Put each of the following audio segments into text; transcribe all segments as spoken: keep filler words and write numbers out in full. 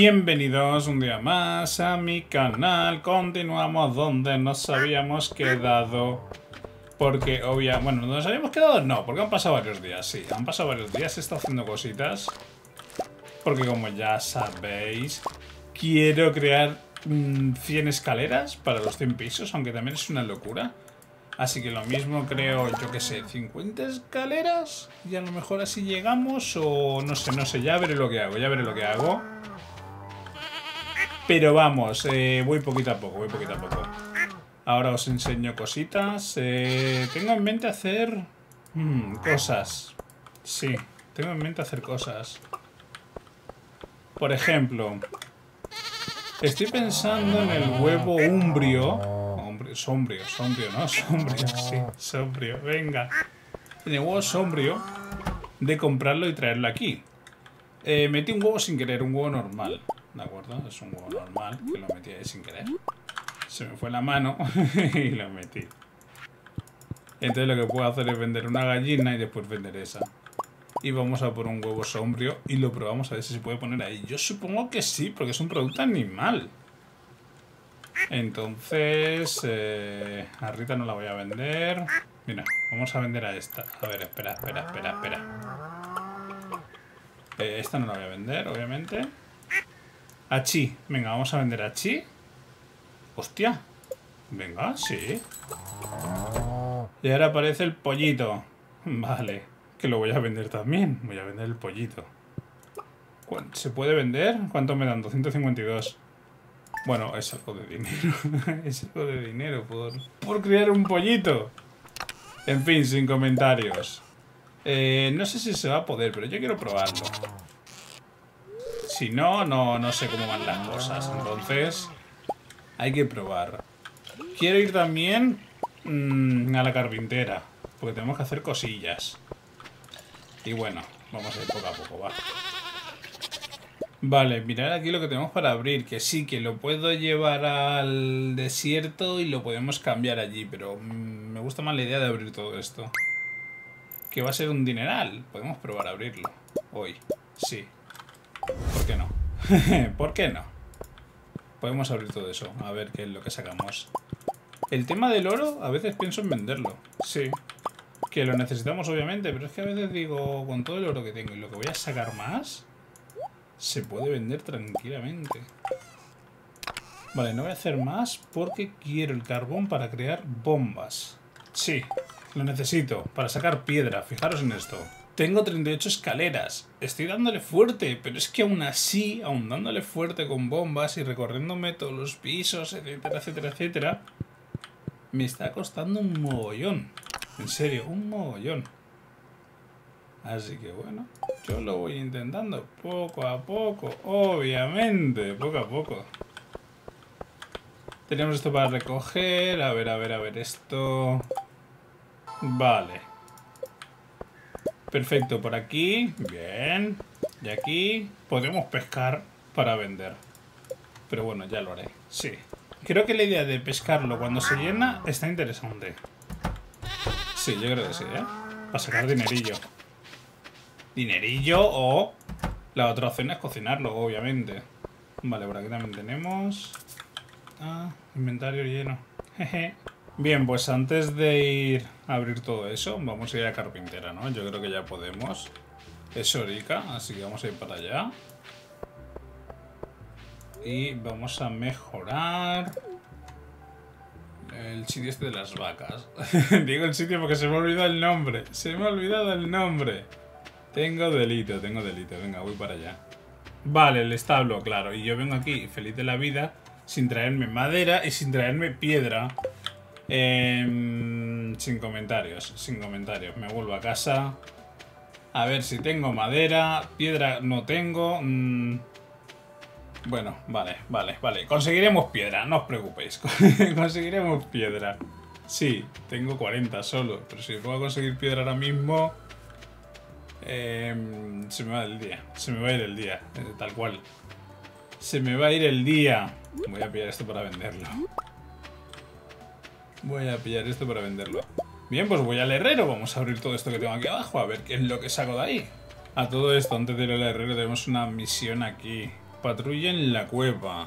Bienvenidos un día más a mi canal. Continuamos donde nos habíamos quedado. Porque obviamente... Bueno, ¿nos habíamos quedado? No, porque han pasado varios días. Sí, han pasado varios días. He estado haciendo cositas. Porque como ya sabéis, quiero crear mmm, cien escaleras para los cien pisos. Aunque también es una locura. Así que lo mismo creo, yo que sé, cincuenta escaleras. Y a lo mejor así llegamos. O no sé, no sé, ya veré lo que hago. Ya veré lo que hago. Pero vamos, eh, voy poquito a poco, voy poquito a poco. Ahora os enseño cositas. Eh, tengo en mente hacer hmm, cosas. Sí, tengo en mente hacer cosas. Por ejemplo, estoy pensando en el huevo umbrio. Umbrio sombrio, sombrio, ¿no? Sombrio, sí, sombrio. Venga. En el huevo sombrio de comprarlo y traerlo aquí. Eh, metí un huevo sin querer, un huevo normal. ¿De acuerdo? Es un huevo normal que lo metí ahí sin querer. Se me fue la mano y lo metí. Entonces lo que puedo hacer es vender una gallina y después vender esa. Y vamos a por un huevo sombrio y lo probamos a ver si se puede poner ahí. Yo supongo que sí, porque es un producto animal. Entonces... Eh, a Rita no la voy a vender. Mira, vamos a vender a esta. A ver, espera, espera, espera, espera. Eh, esta no la voy a vender, obviamente. A Chi. Venga, vamos a vender a Chi. Hostia. Venga, sí. Y ahora aparece el pollito. Vale. Que lo voy a vender también. Voy a vender el pollito. ¿Se puede vender? ¿Cuánto me dan? doscientos cincuenta y dos. Bueno, es algo de dinero. Es algo de dinero por, por crear un pollito. En fin, sin comentarios. Eh, no sé si se va a poder, pero yo quiero probarlo. Si no, no, no sé cómo van las cosas. Entonces, hay que probar. Quiero ir también mmm, a la carpintera, porque tenemos que hacer cosillas. Y bueno, vamos a ir poco a poco, va. Vale, mirad aquí lo que tenemos para abrir. Que sí, que lo puedo llevar al desierto y lo podemos cambiar allí. Pero mmm, me gusta más la idea de abrir todo esto. Que va a ser un dineral. Podemos probar a abrirlo hoy. Sí. ¿Por qué no? ¿Por qué no? Podemos abrir todo eso. A ver qué es lo que sacamos. El tema del oro, a veces pienso en venderlo. Sí. Que lo necesitamos obviamente, pero es que a veces digo, con todo el oro que tengo y lo que voy a sacar más, se puede vender tranquilamente. Vale, no voy a hacer más porque quiero el carbón para crear bombas. Sí, lo necesito para sacar piedra. Fijaros en esto. Tengo treinta y ocho escaleras. Estoy dándole fuerte, pero es que aún así, aún dándole fuerte con bombas y recorriéndome todos los pisos, etcétera, etcétera, etcétera, me está costando un mogollón. En serio, un mogollón. Así que bueno, yo lo voy intentando poco a poco, obviamente, poco a poco. Tenemos esto para recoger. A ver, a ver, a ver, esto... Vale. Perfecto, por aquí. Bien. Y aquí podemos pescar para vender. Pero bueno, ya lo haré. Sí. Creo que la idea de pescarlo cuando se llena está interesante. Sí, yo creo que sí, ¿eh? Para sacar dinerillo. Dinerillo o... La otra opción es cocinarlo, obviamente. Vale, por aquí también tenemos... Ah, inventario lleno. Jeje. Bien, pues antes de ir a abrir todo eso, vamos a ir a carpintera, ¿no? Yo creo que ya podemos. Es horica, así que vamos a ir para allá. Y vamos a mejorar el sitio este de las vacas. Digo el sitio porque se me ha olvidado el nombre. Se me ha olvidado el nombre. Tengo delito, tengo delito. Venga, voy para allá. Vale, el establo, claro. Y yo vengo aquí feliz de la vida sin traerme madera y sin traerme piedra. Eh, sin comentarios, sin comentarios. Me vuelvo a casa. A ver si tengo madera. Piedra no tengo. Mm, bueno, vale, vale, vale. Conseguiremos piedra, no os preocupéis. Conseguiremos piedra. Sí, tengo cuarenta solo. Pero si puedo conseguir piedra ahora mismo... Eh, se me va el día. Se me va a ir el día, eh, tal cual. Se me va a ir el día. Voy a pillar esto para venderlo. Voy a pillar esto para venderlo. Bien, pues voy al herrero. Vamos a abrir todo esto que tengo aquí abajo. A ver qué es lo que saco de ahí. A todo esto, antes de ir al herrero, tenemos una misión aquí. patrulla en la cueva.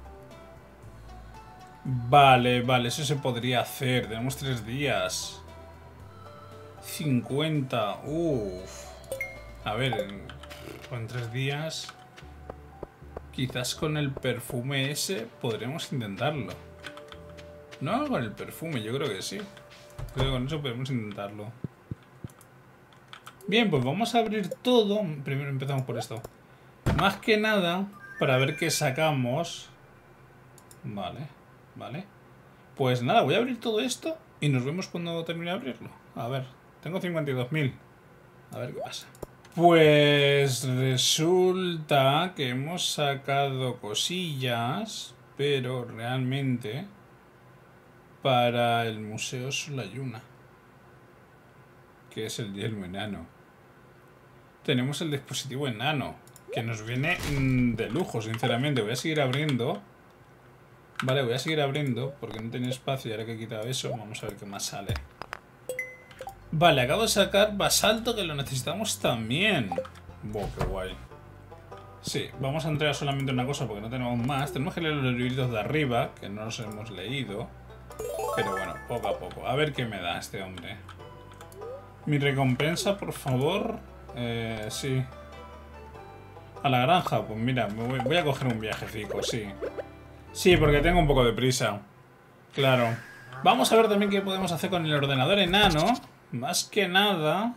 Vale, vale, eso se podría hacer. Tenemos tres días. cincuenta. Uff. A ver, en, en tres días... Quizás con el perfume ese podremos intentarlo. No, con el perfume, yo creo que sí. Creo que con eso podemos intentarlo. Bien, pues vamos a abrir todo. Primero empezamos por esto. Más que nada, para ver qué sacamos. Vale, vale. Pues nada, voy a abrir todo esto y nos vemos cuando termine de abrirlo. A ver, tengo cincuenta y dos mil. A ver qué pasa. Pues resulta que hemos sacado cosillas, pero realmente para el Museo solo hay una, que es el yelmo enano. Tenemos el dispositivo enano, que nos viene de lujo, sinceramente. Voy a seguir abriendo. Vale, voy a seguir abriendo porque no tenía espacio y ahora que he quitado eso, vamos a ver qué más sale. Vale, acabo de sacar basalto, que lo necesitamos también. Wow, qué guay. Sí, vamos a entregar solamente una cosa porque no tenemos más. Tenemos que leer los libritos de arriba, que no los hemos leído. Pero bueno, poco a poco. A ver qué me da este hombre. Mi recompensa, por favor. Eh, sí. A la granja, pues mira, me voy, voy a coger un viajecito, sí. Sí, porque tengo un poco de prisa. Claro. Vamos a ver también qué podemos hacer con el ordenador enano. Más que nada...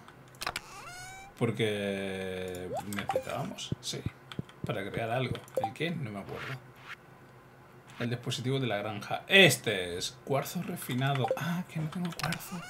Porque... necesitábamos, sí. Para crear algo. ¿El qué? No me acuerdo. El dispositivo de la granja. Este es. Cuarzo refinado. Ah, que no tengo cuarzo.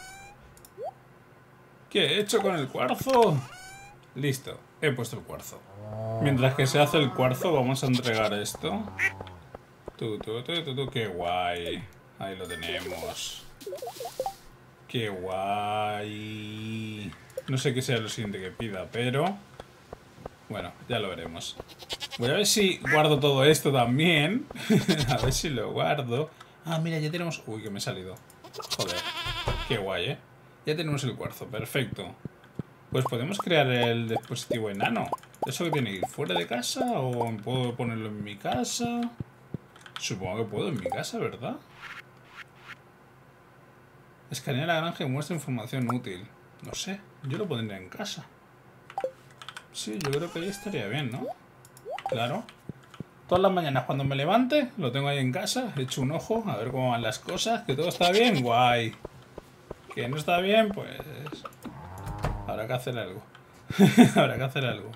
¿Qué he hecho con el cuarzo? Listo. He puesto el cuarzo. Mientras que se hace el cuarzo, vamos a entregar esto. Tú, tú, tú, tú, tú. Qué guay. Ahí lo tenemos. ¡Qué guay! No sé qué sea lo siguiente que pida, pero... Bueno, ya lo veremos. Voy a ver si guardo todo esto también. A ver si lo guardo. Ah, mira, ya tenemos... Uy, que me he salido. Joder. Qué guay, ¿eh? Ya tenemos el cuarzo, perfecto. Pues podemos crear el dispositivo enano. ¿Eso que tiene que ir fuera de casa o puedo ponerlo en mi casa? Supongo que puedo en mi casa, ¿verdad? Escanea la granja y muestra información útil. No sé, yo lo pondría en casa. Sí, yo creo que ahí estaría bien, ¿no? Claro. Todas las mañanas cuando me levante, lo tengo ahí en casa, he hecho un ojo, a ver cómo van las cosas, que todo está bien, guay. Que no está bien, pues... habrá que hacer algo. Habrá que hacer algo.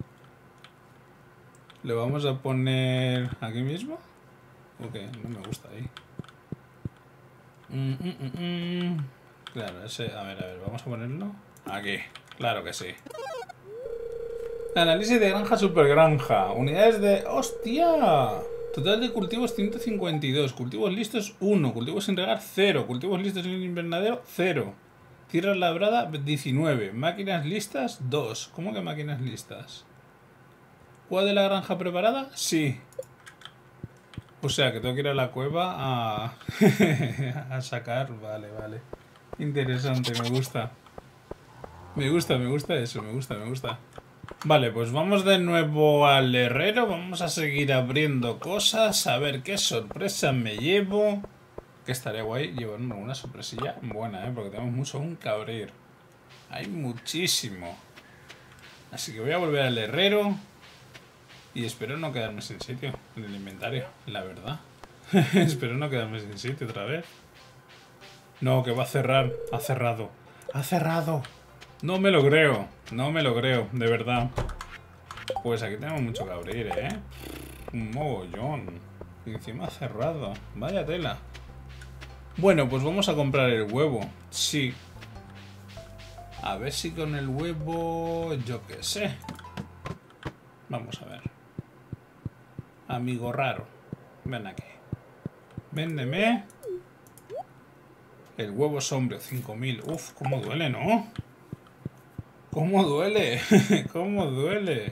¿Lo vamos a poner aquí mismo? Ok, no me gusta ahí. Mm, mm, mm, mm. Claro, ese... A ver, a ver, vamos a ponerlo aquí. Claro que sí. Análisis de granja super granja. Unidades de... ¡Hostia! Total de cultivos ciento cincuenta y dos. Cultivos listos uno. Cultivos sin regar cero. Cultivos listos en el invernadero cero. Tierra labrada diecinueve. Máquinas listas dos. ¿Cómo que máquinas listas? ¿Cuál de la granja preparada? Sí. O sea, que tengo que ir a la cueva a... a sacar... Vale, vale. Interesante, me gusta. Me gusta, me gusta eso, me gusta, me gusta. Vale, pues vamos de nuevo al herrero. Vamos a seguir abriendo cosas. A ver qué sorpresa me llevo. Que estaría guay llevarme una sorpresilla buena, ¿eh? Porque tenemos mucho aún que abrir. Hay muchísimo. Así que voy a volver al herrero. Y espero no quedarme sin sitio en el inventario, la verdad. Espero no quedarme sin sitio otra vez. No, que va a cerrar. Ha cerrado. ¡Ha cerrado! No me lo creo. No me lo creo, de verdad. Pues aquí tenemos mucho que abrir, ¿eh? Un mogollón. Y encima ha cerrado. Vaya tela. Bueno, pues vamos a comprar el huevo. Sí. A ver si con el huevo... Yo qué sé. Vamos a ver. Amigo raro. Ven aquí. Véndeme. El huevo sombrío, cinco mil. Uf, cómo duele, ¿no? ¿Cómo duele? ¿Cómo duele?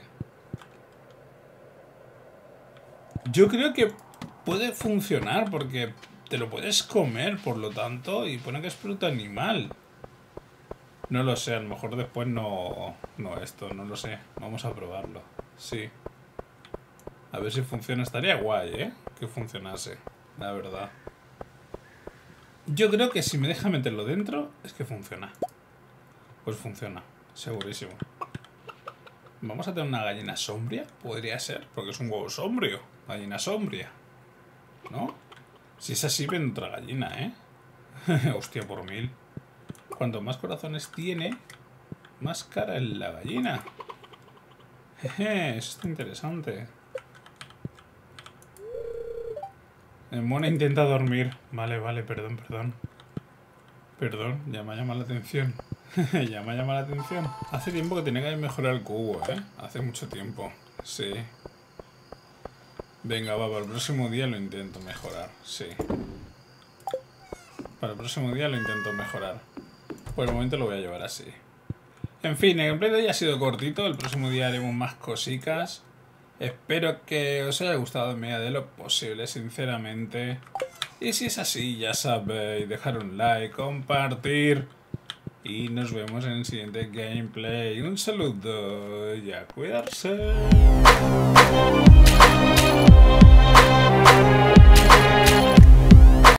Yo creo que puede funcionar porque te lo puedes comer, por lo tanto, y pone que es fruta animal. No lo sé, a lo mejor después no... No esto, no lo sé. Vamos a probarlo. Sí. A ver si funciona. Estaría guay, ¿eh? Que funcionase, la verdad. Yo creo que si me deja meterlo dentro, es que funciona. Pues funciona, segurísimo. Vamos a tener una gallina sombría, podría ser, porque es un huevo sombrío. Gallina sombría, ¿no? Si es así, ven otra gallina, ¿eh? Hostia, por mil. Cuanto más corazones tiene, más cara es la gallina. Jeje, eso está interesante. El Mona intenta dormir. Vale, vale, perdón, perdón. Perdón, ya me ha llamado la atención. Ya me ha llamado la atención. Hace tiempo que tenía que mejorar el cubo, ¿eh? Hace mucho tiempo. Sí. Venga, va, para el próximo día lo intento mejorar. Sí. Para el próximo día lo intento mejorar. Por el momento lo voy a llevar así. En fin, el gameplay de hoy ha sido cortito. El próximo día haremos más cositas. Espero que os haya gustado en medida de lo posible, sinceramente. Y si es así, ya sabéis, dejar un like, compartir. Y nos vemos en el siguiente gameplay. Un saludo y a cuidarse.